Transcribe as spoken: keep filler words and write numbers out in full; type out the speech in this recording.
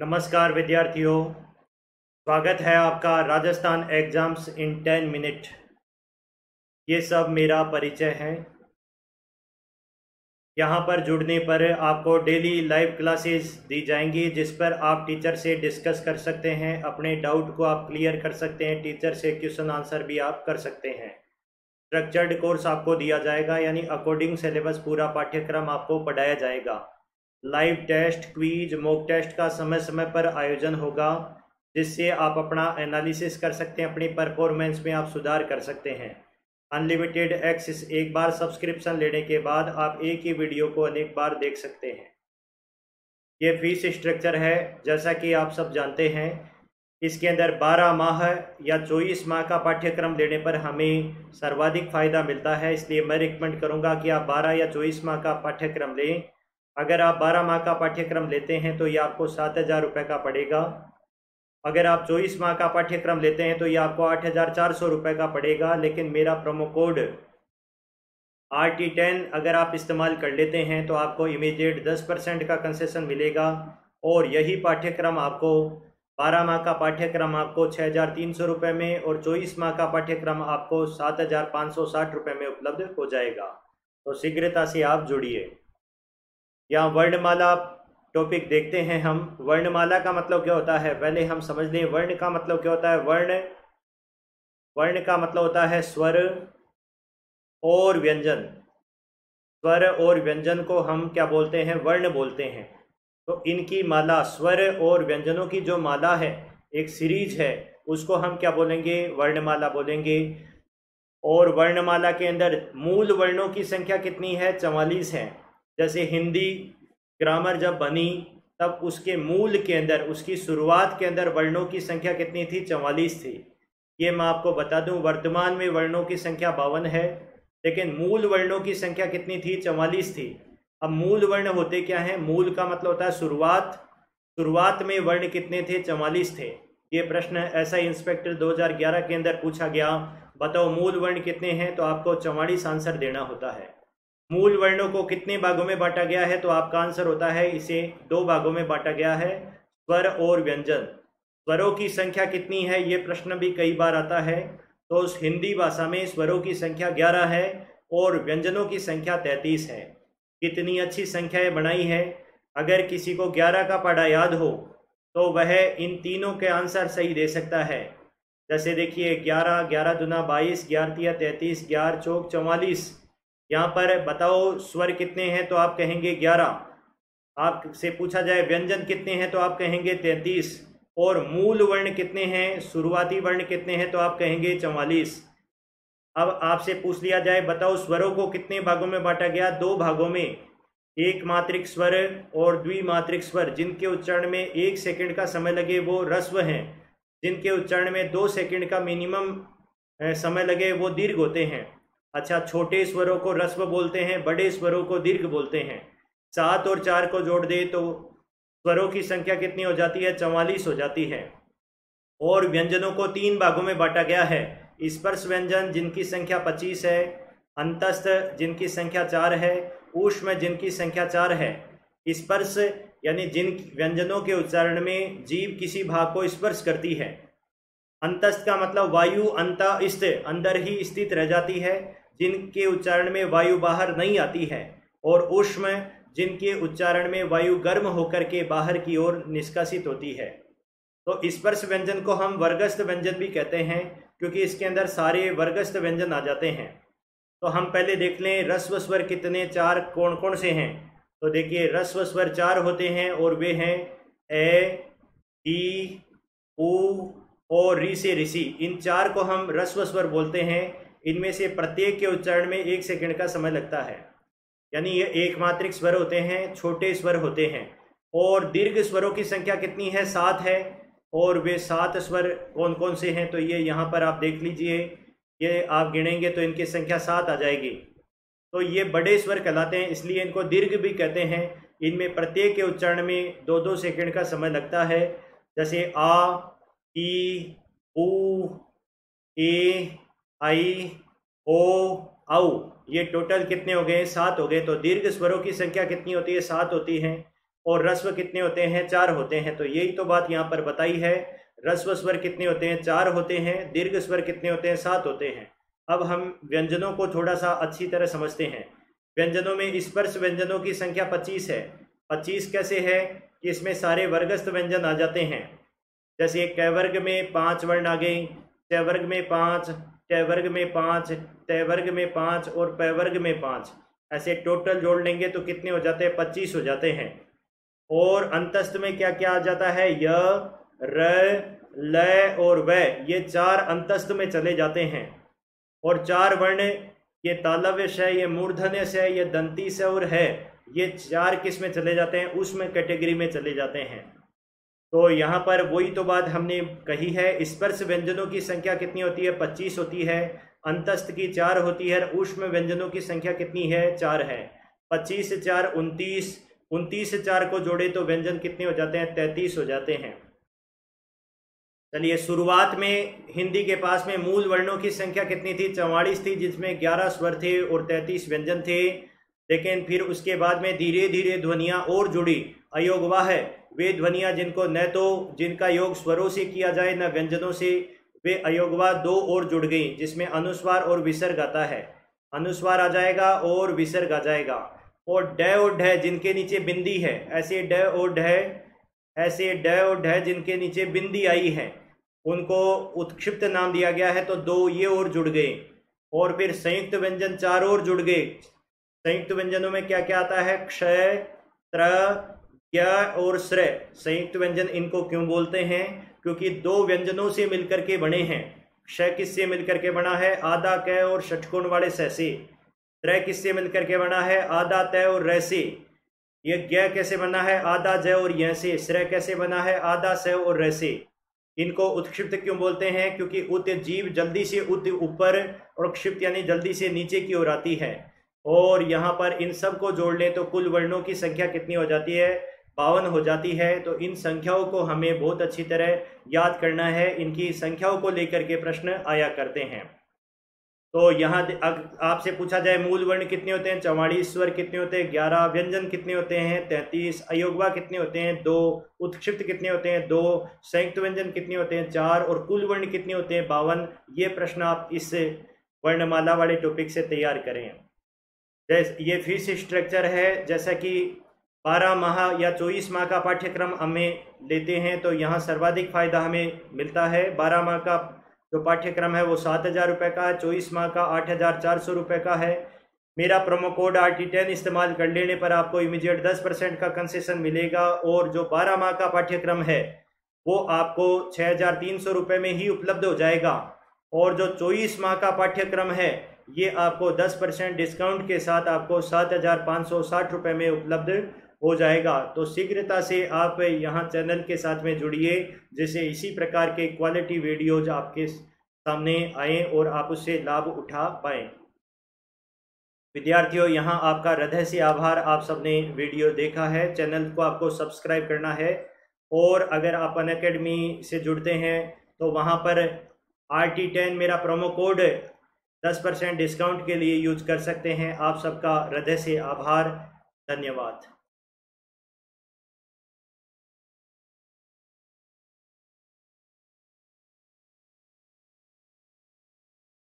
नमस्कार विद्यार्थियों, स्वागत है आपका Rajasthan exams in ten minute. ये सब मेरा परिचय है। यहाँ पर जुड़ने पर आपको डेली लाइव क्लासेस दी जाएंगी जिस पर आप टीचर से डिस्कस कर सकते हैं, अपने डाउट को आप क्लियर कर सकते हैं, टीचर से क्वेश्चन आंसर भी आप कर सकते हैं। स्ट्रक्चर्ड कोर्स आपको दिया जाएगा, यानी अकॉर्डिंग सिलेबस पूरा पाठ्यक्रम आपको पढ़ाया जाएगा। Live test, quiz, mock test का समय समय पर आयोजन होगा जिससे आप अपना एनालिसिस कर सकते हैं, अपनी परफॉर्मेंस में आप सुधार कर सकते हैं। अनलिमिटेड एक्सेस, एक बार सब्सक्रिप्शन लेने के बाद आप एक ही वीडियो को अनेक बार देख सकते हैं। ये फीस स्ट्रक्चर है, जैसा कि आप सब जानते हैं। इसके अंदर बारह माह या चौबीस माह का पाठ्यक्रम लेने पर हमें सर्वाधिक फ़ायदा मिलता है, इसलिए मैं रिकमेंड करूंगा कि आप बारह या चौबीस माह का पाठ्यक्रम लें। अगर आप बारह माह का पाठ्यक्रम लेते हैं तो ये आपको सात हज़ार रुपये का पड़ेगा। अगर आप चौबीस माह का पाठ्यक्रम लेते हैं तो ये आपको आठ हज़ार चार सौ रुपये का पड़ेगा। लेकिन मेरा promo code R T ten अगर आप इस्तेमाल कर लेते हैं तो आपको इमीडिएट दस परसेंट का कंसेशन मिलेगा और यही पाठ्यक्रम आपको बारह माह का पाठ्यक्रम आपको छः हज़ार तीन सौ रुपये में और चौबीस माह का पाठ्यक्रम आपको सात हज़ार पाँच सौ साठ रुपये में उपलब्ध हो जाएगा। तो शीघ्रता से आप जुड़िए। यहाँ वर्णमाला टॉपिक देखते हैं हम। वर्णमाला का मतलब क्या होता है पहले हम समझ लें। वर्ण का मतलब क्या होता है? वर्ण वर्ण का मतलब होता है स्वर और व्यंजन। स्वर और व्यंजन को हम क्या बोलते हैं? वर्ण बोलते हैं। तो इनकी माला, स्वर और व्यंजनों की जो माला है, एक सीरीज है, उसको हम क्या बोलेंगे? वर्णमाला बोलेंगे। और वर्णमाला के अंदर मूल वर्णों की संख्या कितनी है? चवालीस है। जैसे हिंदी ग्रामर जब बनी तब उसके मूल के अंदर, उसकी शुरुआत के अंदर वर्णों की संख्या कितनी थी? चवालीस थी। ये मैं आपको बता दूं, वर्तमान में वर्णों की संख्या बावन है, लेकिन मूल वर्णों की संख्या कितनी थी? चवालीस थी। अब मूल वर्ण होते क्या हैं? मूल का मतलब होता है शुरुआत। शुरुआत में वर्ण कितने थे? चवालीस थे। ये प्रश्न ऐसा इंस्पेक्टर दो हज़ार ग्यारह के अंदर पूछा गया, बताओ मूल वर्ण कितने हैं? तो आपको चवालीस आंसर देना होता है। मूल वर्णों को कितने भागों में बांटा गया है? तो आपका आंसर होता है इसे दो भागों में बांटा गया है, स्वर और व्यंजन। स्वरों की संख्या कितनी है? ये प्रश्न भी कई बार आता है। तो उस हिंदी भाषा में स्वरों की संख्या ग्यारह है और व्यंजनों की संख्या तैंतीस है। कितनी अच्छी संख्याएं बनाई है। अगर किसी को ग्यारह का पढ़ा याद हो तो वह इन तीनों के आंसर सही दे सकता है। जैसे देखिए, ग्यारह, ग्यारह दुना बाईस, ग्यारह तिया तैंतीस, ग्यारह चौक चौवालीस। यहाँ पर बताओ स्वर कितने हैं? तो आप कहेंगे ग्यारह। आपसे पूछा जाए व्यंजन कितने हैं? तो आप कहेंगे तैंतीस। और मूल वर्ण कितने हैं, शुरुआती वर्ण कितने हैं? तो आप कहेंगे चौवालीस। अब आपसे पूछ लिया जाए, बताओ स्वरों को कितने भागों में बांटा गया? दो भागों में। एक मात्रिक स्वर और द्विमात्रिक स्वर। जिनके उच्चारण में एक सेकंड का समय लगे वो ह्रस्व हैं, जिनके उच्चारण में दो सेकंड का मिनिमम समय लगे वो दीर्घ होते हैं। अच्छा, छोटे स्वरों को ह्रस्व बोलते हैं, बड़े स्वरों को दीर्घ बोलते हैं। सात और चार को जोड़ दे तो स्वरों की संख्या कितनी हो जाती है? चवालीस हो जाती है। और व्यंजनों को तीन भागों में बांटा गया है। स्पर्श व्यंजन जिनकी संख्या पच्चीस है, अंतस्थ जिनकी संख्या चार है, ऊष्म जिनकी संख्या चार है। स्पर्श यानी जिन व्यंजनों के उच्चारण में जीभ किसी भाग को स्पर्श करती है। अंतस्थ का मतलब वायु अंतस्थ, अंदर ही स्थित रह जाती है, जिनके उच्चारण में वायु बाहर नहीं आती है। और ऊष्म जिनके उच्चारण में वायु गर्म होकर के बाहर की ओर निष्कासित होती है। तो स्पर्श व्यंजन को हम वर्गस्थ व्यंजन भी कहते हैं, क्योंकि इसके अंदर सारे वर्गस्थ व्यंजन आ जाते हैं। तो हम पहले देख लें ह्रस्व स्वर कितने, चार कौन कौन से हैं। तो देखिए, ह्रस्व स्वर चार होते हैं और वे हैं ए, ई, उ और री से ऋषि। इन चार को हम ह्रस्व स्वर बोलते हैं। इनमें से प्रत्येक के उच्चारण में एक सेकंड का समय लगता है, यानी ये एक मात्रिक स्वर होते हैं, छोटे स्वर होते हैं। और दीर्घ स्वरों की संख्या कितनी है? सात है। और वे सात स्वर कौन कौन से हैं? तो ये यहाँ पर आप देख लीजिए, ये आप गिनेंगे तो इनकी संख्या सात आ जाएगी। तो ये बड़े स्वर कहलाते हैं, इसलिए इनको दीर्घ भी कहते हैं। इनमें प्रत्येक के उच्चारण में दो दो सेकंड का समय लगता है। जैसे आ, ई, उ, ए, आई, ओ, औ। ये टोटल कितने हो गए? सात हो गए। तो दीर्घ स्वरों की संख्या कितनी होती है? सात होती है। और रस्व कितने होते हैं? चार होते हैं। तो यही तो बात यहाँ पर बताई है। रस्व स्वर कितने होते हैं? चार होते हैं। दीर्घ स्वर कितने होते हैं? सात होते हैं। अब हम व्यंजनों को थोड़ा सा अच्छी तरह समझते हैं। व्यंजनों में स्पर्श व्यंजनों की संख्या पच्चीस है। पच्चीस कैसे है कि इसमें सारे वर्गस्थ व्यंजन आ जाते हैं। जैसे क वर्ग में पांच वर्ण आ गए, च वर्ग में पांच, ट वर्ग में पांच, त वर्ग में पांच और प वर्ग में पांच, ऐसे टोटल जोड़ लेंगे तो कितने हो जाते हैं? पच्चीस हो जाते हैं। और अंतस्थ में क्या क्या आ जाता है? य, र, ल और व, ये चार अंतस्थ में चले जाते हैं। और चार वर्ण, ये तालव्य श, ये मूर्धन्य श, ये दंती स और है, ये चार किस में चले जाते हैं? उसमें कैटेगरी में चले जाते हैं। तो यहाँ पर वही तो बात हमने कही है। स्पर्श व्यंजनों की संख्या कितनी होती है? पच्चीस होती है। अंतस्थ की चार होती है। ऊष्म व्यंजनों की संख्या कितनी है? चार है। पच्चीस से चार उनतीस, उनतीस से चार को जोड़े तो व्यंजन कितने हो जाते हैं? तैंतीस हो जाते हैं। चलिए, शुरुआत में हिंदी के पास में मूल वर्णों की संख्या कितनी थी? चौवालीस थी, जिसमें ग्यारह स्वर थे और तैंतीस व्यंजन थे। लेकिन फिर उसके बाद में धीरे धीरे ध्वनियाँ और जुड़ी। अयोगवाह वे ध्वनियाँ जिनको न तो जिनका योग स्वरों से किया जाए न व्यंजनों से, वे अयोगवाह दो और जुड़ गई, जिसमें अनुस्वार और विसर्ग आता है। अनुस्वार आ जाएगा और विसर्ग आ जाएगा। और ड और ढ जिनके नीचे बिंदी है, ऐसे ड और ढ, ऐसे ड और ढ जिनके नीचे बिंदी आई है, उनको उत्क्षिप्त नाम दिया गया है। तो दो ये और जुड़ गए। और फिर संयुक्त व्यंजन चार और जुड़ गए। संयुक्त व्यंजनों में क्या क्या आता है? क्षय, त्र, य और श्र। संयुक्त व्यंजन इनको क्यों बोलते हैं? क्योंकि दो व्यंजनों से मिलकर के बने हैं। क्षय किससे मिलकर के बना है? आधा क और षटकोण वाले स से। त्र किससे मिलकर के बना है? आधा त और र से। ये ज्ञ कैसे बना है? आधा ज और य से। श्र कैसे बना है? आधा स और र से। इनको उत्क्षिप्त क्यों बोलते हैं? क्योंकि उत जीव जल्दी से उत ऊपर और क्षिप्त यानी जल्दी से नीचे की ओर आती है। और यहाँ पर इन सब को जोड़ लें तो कुल वर्णों की संख्या कितनी हो जाती है? बावन हो जाती है। तो इन संख्याओं को हमें बहुत अच्छी तरह याद करना है। इनकी संख्याओं को लेकर के प्रश्न आया करते हैं। तो यहाँ आपसे पूछा जाए मूल वर्ण कितने होते हैं? चौवालीस। स्वर कितने होते हैं? ग्यारह। व्यंजन कितने होते हैं? तैंतीस। अयोगवा कितने होते हैं? दो। उत्क्षिप्त कितने होते हैं? दो। संयुक्त व्यंजन कितने होते हैं? चार। और कुल वर्ण कितने होते हैं? बावन। ये प्रश्न आप इस वर्णमाला वाले टॉपिक से तैयार करें। जैसे ये फीस स्ट्रक्चर है, जैसा कि बारह माह या चौबीस माह का पाठ्यक्रम हमें लेते हैं तो यहाँ सर्वाधिक फायदा हमें मिलता है। बारह माह का जो पाठ्यक्रम है वो सात हज़ार रुपये का है। चौबीस माह का आठ हज़ार चार सौ रुपये का है। मेरा promo code R T ten इस्तेमाल कर लेने पर आपको इमीडिएट दस परसेंट का कंसेशन मिलेगा। और जो बारह माह का पाठ्यक्रम है वो आपको छः हज़ार तीन सौ रुपये में ही उपलब्ध हो जाएगा। और जो चौबीस माह का पाठ्यक्रम है ये आपको दस परसेंट डिस्काउंट के साथ आपको सात हज़ार पाँच सौ साठ रुपये में उपलब्ध हो जाएगा। तो शीघ्रता से आप यहाँ चैनल के साथ में जुड़िए, जिससे इसी प्रकार के क्वालिटी वीडियोज आपके सामने आएँ और आप उससे लाभ उठा पाएँ। विद्यार्थियों, यहाँ आपका हृदय से आभार। आप सबने वीडियो देखा है। चैनल को आपको सब्सक्राइब करना है। और अगर आप अनअकैडमी से जुड़ते हैं तो वहाँ पर आर टी टेन मेरा प्रोमो कोड दस परसेंट डिस्काउंट के लिए यूज कर सकते हैं। आप सबका हृदय से आभार। धन्यवाद।